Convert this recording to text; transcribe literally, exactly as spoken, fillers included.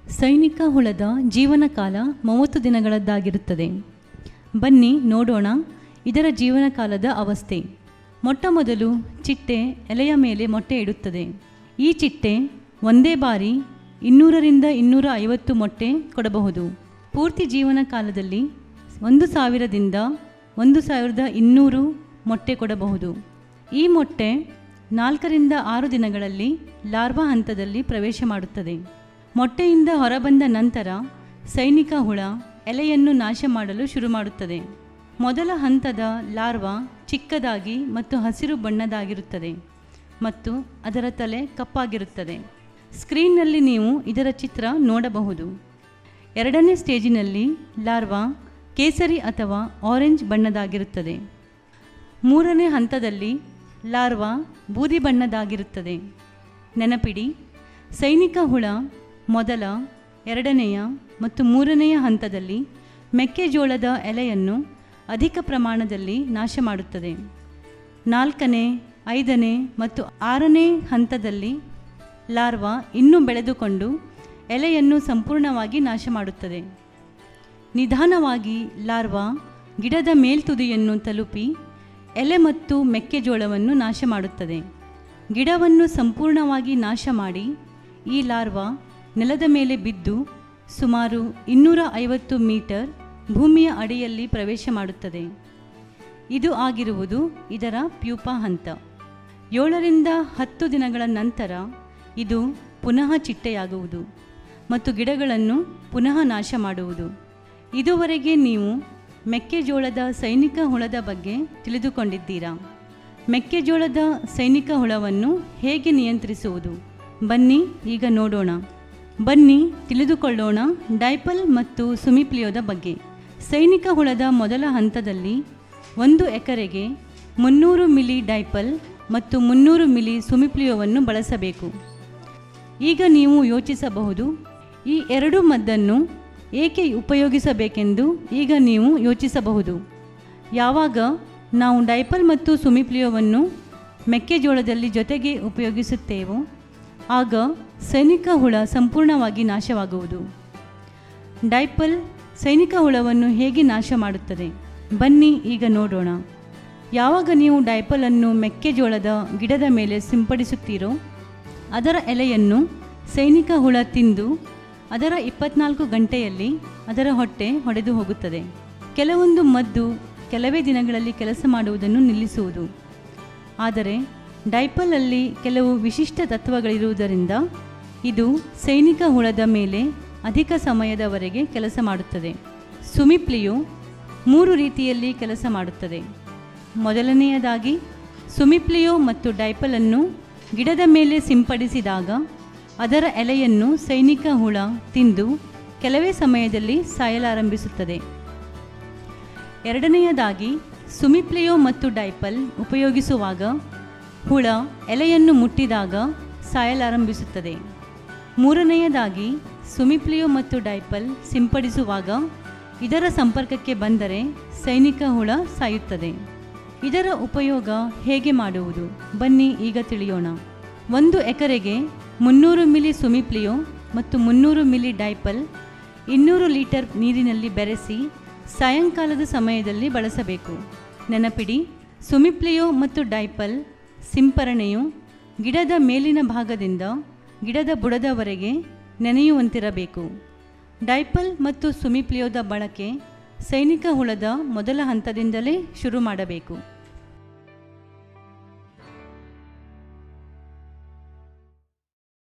ಸೈನಿಕ ಹುಳದ ಜೀವನಕಾಲ ಮೂವತ್ತು ದಿನಗಳದ್ದಾಗಿರುತ್ತದೆ. ಬನ್ನಿ ನೋಡೋಣ ಇದರ ಜೀವನಕಾಲದ ಅವಸ್ಥೆ. ಮೊಟ್ಟ ಮೊದಲು ಚಿಟ್ಟೆ ಎಲೆಯ ಮೇಲೆ ಮೊಟ್ಟೆ ಇಡುತ್ತದೆ. ಈ ಚಿಟ್ಟೆ ಒಂದೇ ಬಾರಿ ಇನ್ನೂರರಿಂದ ಇನ್ನೂರ ಐವತ್ತು ಮೊಟ್ಟೆ ಕೊಡಬಹುದು. ಪೂರ್ತಿ ಜೀವನ ಕಾಲದಲ್ಲಿ ಒಂದು ಸಾವಿರದಿಂದ ಒಂದು ಸಾವಿರದ ಇನ್ನೂರು ಮೊಟ್ಟೆ ಕೊಡಬಹುದು. ಈ ಮೊಟ್ಟೆ ನಾಲ್ಕರಿಂದ ಆರು ದಿನಗಳಲ್ಲಿ ಲಾರ್ವಾ ಹಂತದಲ್ಲಿ ಪ್ರವೇಶ ಮಾಡುತ್ತದೆ. ಮೊಟ್ಟೆಯಿಂದ ಹೊರಬಂದ ನಂತರ ಸೈನಿಕ ಹುಳ ಎಲೆಯನ್ನು ನಾಶ ಮಾಡಲು ಶುರು ಮಾಡುತ್ತದೆ. ಮೊದಲ ಹಂತದ ಲಾರ್ವಾ ಚಿಕ್ಕದಾಗಿ ಮತ್ತು ಹಸಿರು ಬಣ್ಣದಾಗಿರುತ್ತದೆ ಮತ್ತು ಅದರ ತಲೆ ಕಪ್ಪಾಗಿರುತ್ತದೆ. ಸ್ಕ್ರೀನ್ನಲ್ಲಿ ನೀವು ಇದರ ಚಿತ್ರ ನೋಡಬಹುದು. ಎರಡನೇ ಸ್ಟೇಜಿನಲ್ಲಿ ಲಾರ್ವಾ ಕೇಸರಿ ಅಥವಾ ಆರೆಂಜ್ ಬಣ್ಣದಾಗಿರುತ್ತದೆ. ಮೂರನೇ ಹಂತದಲ್ಲಿ ಲಾರ್ವಾ ಬೂದಿ ಬಣ್ಣದಾಗಿರುತ್ತದೆ. ನೆನಪಿಡಿ, ಸೈನಿಕ ಹುಳ ಮೊದಲ, ಎರಡನೆಯ ಮತ್ತು ಮೂರನೆಯ ಹಂತದಲ್ಲಿ ಮೆಕ್ಕೆಜೋಳದ ಎಲೆಯನ್ನು ಅಧಿಕ ಪ್ರಮಾಣದಲ್ಲಿ ನಾಶ ಮಾಡುತ್ತದೆ. ನಾಲ್ಕನೇ, ಐದನೇ ಮತ್ತು ಆರನೇ ಹಂತದಲ್ಲಿ ಲಾರ್ವಾ ಇನ್ನೂ ಬೆಳೆದುಕೊಂಡು ಎಲೆಯನ್ನು ಸಂಪೂರ್ಣವಾಗಿ ನಾಶ ಮಾಡುತ್ತದೆ. ನಿಧಾನವಾಗಿ ಲಾರ್ವಾ ಗಿಡದ ಮೇಲ್ತುದಿಯನ್ನು ತಲುಪಿ ಎಲೆ ಮತ್ತು ಮೆಕ್ಕೆಜೋಳವನ್ನು ನಾಶ ಮಾಡುತ್ತದೆ. ಗಿಡವನ್ನು ಸಂಪೂರ್ಣವಾಗಿ ನಾಶ ಮಾಡಿ ಈ ಲಾರ್ವಾ ನೆಲದ ಮೇಲೆ ಬಿದ್ದು ಸುಮಾರು ಇನ್ನೂರ ಐವತ್ತು ಮೀಟರ್ ಭೂಮಿಯ ಅಡಿಯಲ್ಲಿ ಪ್ರವೇಶ ಮಾಡುತ್ತದೆ. ಇದು ಆಗಿರುವುದು ಇದರ ಪ್ಯೂಪಾ ಹಂತ. ಏಳರಿಂದ ಹತ್ತು ದಿನಗಳ ನಂತರ ಇದು ಪುನಃ ಚಿಟ್ಟೆಯಾಗುವುದು ಮತ್ತು ಗಿಡಗಳನ್ನು ಪುನಃ ನಾಶ ಮಾಡುವುದು. ಇದುವರೆಗೆ ನೀವು ಮೆಕ್ಕೆಜೋಳದ ಸೈನಿಕ ಹುಳದ ಬಗ್ಗೆ ತಿಳಿದುಕೊಂಡಿದ್ದೀರಾ. ಮೆಕ್ಕೆಜೋಳದ ಸೈನಿಕ ಹುಳವನ್ನು ಹೇಗೆ ನಿಯಂತ್ರಿಸುವುದು? ಬನ್ನಿ ಈಗ ನೋಡೋಣ. ಬನ್ನಿ ತಿಳಿದುಕೊಳ್ಳೋಣ ಡೈಪಲ್ ಮತ್ತು ಸುಮಿಪ್ಲಿಯೋದ ಬಗ್ಗೆ. ಸೈನಿಕ ಹುಳದ ಮೊದಲ ಹಂತದಲ್ಲಿ ಒಂದು ಎಕರೆಗೆ ಮುನ್ನೂರು ಮಿಲಿ ಡೈಪಲ್ ಮತ್ತು ಮುನ್ನೂರು ಮಿಲಿ ಸುಮಿಪ್ಲಿಯೋವನ್ನು ಬಳಸಬೇಕು. ಈಗ ನೀವು ಯೋಚಿಸಬಹುದು, ಈ ಎರಡು ಮದ್ದನ್ನು ಏಕೆ ಉಪಯೋಗಿಸಬೇಕೆಂದು ಈಗ ನೀವು ಯೋಚಿಸಬಹುದು. ಯಾವಾಗ ನಾವು ಡೈಪಲ್ ಮತ್ತು ಸುಮಿಪ್ಲಿಯೋವನ್ನು ಮೆಕ್ಕೆಜೋಳದಲ್ಲಿ ಜೊತೆಗೆ ಉಪಯೋಗಿಸುತ್ತೇವೋ ಆಗ ಸೈನಿಕ ಹುಳ ಸಂಪೂರ್ಣವಾಗಿ ನಾಶವಾಗುವುದು. ಡೈಪಲ್ ಸೈನಿಕ ಹುಳವನ್ನು ಹೇಗೆ ನಾಶ ಮಾಡುತ್ತದೆ? ಬನ್ನಿ ಈಗ ನೋಡೋಣ. ಯಾವಾಗ ನೀವು ಡೈಪಲನ್ನು ಮೆಕ್ಕೆಜೋಳದ ಗಿಡದ ಮೇಲೆ ಸಿಂಪಡಿಸುತ್ತೀರೋ ಅದರ ಎಲೆಯನ್ನು ಸೈನಿಕ ಹುಳ ತಿಂದು ಅದರ ಇಪ್ಪತ್ನಾಲ್ಕು ಗಂಟೆಯಲ್ಲಿ ಅದರ ಹೊಟ್ಟೆ ಹೊಡೆದು ಹೋಗುತ್ತದೆ. ಕೆಲವೊಂದು ಮದ್ದು ಕೆಲವೇ ದಿನಗಳಲ್ಲಿ ಕೆಲಸ ಮಾಡುವುದನ್ನು ನಿಲ್ಲಿಸುವುದು. ಆದರೆ ಡೈಪಲಲ್ಲಿ ಕೆಲವು ವಿಶಿಷ್ಟ ತತ್ವಗಳಿರುವುದರಿಂದ ಇದು ಸೈನಿಕ ಹುಳದ ಮೇಲೆ ಅಧಿಕ ಸಮಯದವರೆಗೆ ಕೆಲಸ ಮಾಡುತ್ತದೆ. ಸುಮಿಪ್ಲಿಯೋ ಮೂರು ರೀತಿಯಲ್ಲಿ ಕೆಲಸ ಮಾಡುತ್ತದೆ. ಮೊದಲನೆಯದಾಗಿ, ಸುಮಿಪ್ಲಿಯೋ ಮತ್ತು ಡೈಪಲನ್ನು ಗಿಡದ ಮೇಲೆ ಸಿಂಪಡಿಸಿದಾಗ ಅದರ ಎಲೆಯನ್ನು ಸೈನಿಕ ಹುಳ ತಿಂದು ಕೆಲವೇ ಸಮಯದಲ್ಲಿ ಸಾಯಲಾರಂಭಿಸುತ್ತದೆ. ಎರಡನೆಯದಾಗಿ, ಸುಮಿಪ್ಲಿಯೋ ಮತ್ತು ಡೈಪಲ್ ಉಪಯೋಗಿಸುವಾಗ ಹುಳ ಎಲೆಯನ್ನು ಮುಟ್ಟಿದಾಗ ಸಾಯಲಾರಂಭಿಸುತ್ತದೆ. ಮೂರನೆಯದಾಗಿ, ಸುಮಿಪ್ಲಿಯೋ ಮತ್ತು ಡೈಪಲ್ ಸಿಂಪಡಿಸುವಾಗ ಇದರ ಸಂಪರ್ಕಕ್ಕೆ ಬಂದರೆ ಸೈನಿಕ ಹುಳ ಸಾಯುತ್ತದೆ. ಇದರ ಉಪಯೋಗ ಹೇಗೆ ಮಾಡುವುದು? ಬನ್ನಿ ಈಗ ತಿಳಿಯೋಣ. ಒಂದು ಎಕರೆಗೆ ಮುನ್ನೂರು ಮಿಲಿ ಸುಮಿಪ್ಲಿಯೋ ಮತ್ತು ಮುನ್ನೂರು ಮಿಲಿ ಡೈಪಲ್ ಇನ್ನೂರು ಲೀಟರ್ ನೀರಿನಲ್ಲಿ ಬೆರೆಸಿ ಸಾಯಂಕಾಲದ ಸಮಯದಲ್ಲಿ ಬಳಸಬೇಕು. ನೆನಪಿಡಿ, ಸುಮಿಪ್ಲಿಯೋ ಮತ್ತು ಡೈಪಲ್ ಸಿಂಪರಣೆಯು ಗಿಡದ ಮೇಲಿನ ಭಾಗದಿಂದ ಗಿಡದ ಬುಡದವರೆಗೆ ನೆನೆಯುವಂತಿರಬೇಕು. ಡೈಪಲ್ ಮತ್ತು ಸುಮಿಪ್ಲಿಯೋದ ಬಳಕೆ ಸೈನಿಕ ಹುಳದ ಮೊದಲ ಹಂತದಿಂದಲೇ ಶುರು ಮಾಡಬೇಕು.